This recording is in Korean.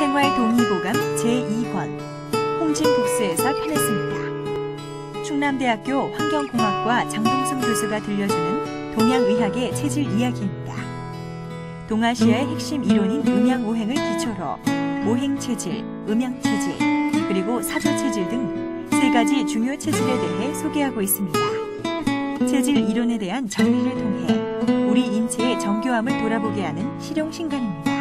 생활 동의보감 제2권 홍진북스에서 편했습니다. 충남대학교 환경공학과 장동순 교수가 들려주는 동양의학의 체질 이야기입니다. 동아시아의 핵심 이론인 음양오행을 기초로 오행체질, 음양체질, 그리고 사조체질 등 세 가지 중요 체질에 대해 소개하고 있습니다. 체질 이론에 대한 정리를 통해 우리 인체의 정교함을 돌아보게 하는 실용신간입니다.